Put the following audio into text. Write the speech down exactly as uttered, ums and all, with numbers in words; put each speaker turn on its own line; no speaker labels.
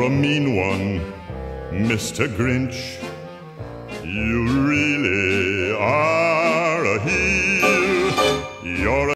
You're a mean one, Mister Grinch. You really